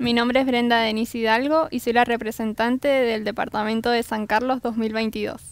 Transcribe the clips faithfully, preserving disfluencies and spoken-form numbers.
Mi nombre es Brenda Denise Hidalgo y soy la representante del Departamento de San Carlos dos mil veintidós.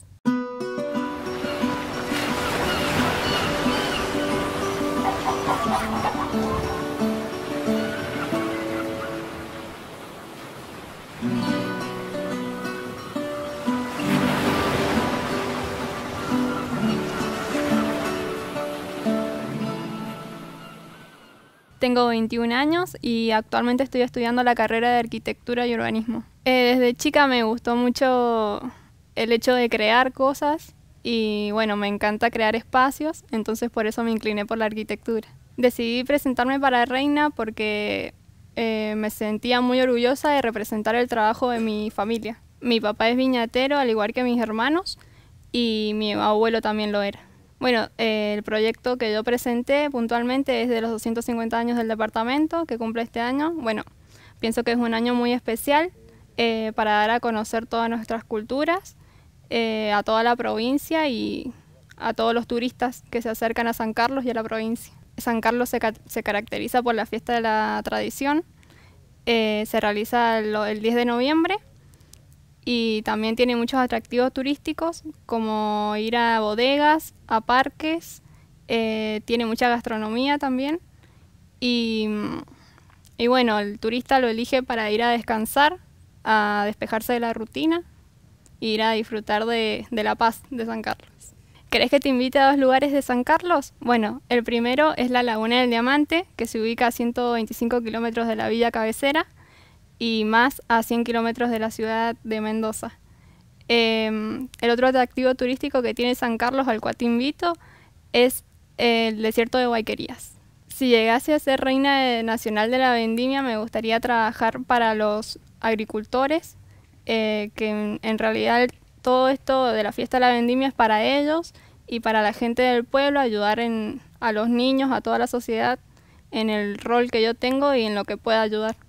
Tengo veintiún años y actualmente estoy estudiando la carrera de Arquitectura y Urbanismo. Eh, desde chica me gustó mucho el hecho de crear cosas y bueno, me encanta crear espacios, entonces por eso me incliné por la arquitectura. Decidí presentarme para Reina porque eh, me sentía muy orgullosa de representar el trabajo de mi familia. Mi papá es viñatero, al igual que mis hermanos, y mi abuelo también lo era. Bueno, eh, el proyecto que yo presenté puntualmente es de los doscientos cincuenta años del departamento, que cumple este año. Bueno, pienso que es un año muy especial eh, para dar a conocer todas nuestras culturas, eh, a toda la provincia y a todos los turistas que se acercan a San Carlos y a la provincia. San Carlos se, ca se caracteriza por la fiesta de la tradición, eh, se realiza el, el diez de noviembre. Y también tiene muchos atractivos turísticos, como ir a bodegas, a parques, eh, tiene mucha gastronomía también. Y, y bueno, el turista lo elige para ir a descansar, a despejarse de la rutina, e ir a disfrutar de, de la paz de San Carlos. ¿Querés que te invite a dos lugares de San Carlos? Bueno, el primero es la Laguna del Diamante, que se ubica a ciento veinticinco kilómetros de la villa cabecera, y más a cien kilómetros de la ciudad de Mendoza. Eh, el otro atractivo turístico que tiene San Carlos, al cual te invito, es el desierto de Guayquerías. Si llegase a ser reina nacional de la vendimia, me gustaría trabajar para los agricultores, eh, que en, en realidad todo esto de la fiesta de la vendimia es para ellos y para la gente del pueblo, ayudar en, a los niños, a toda la sociedad, en el rol que yo tengo y en lo que pueda ayudar.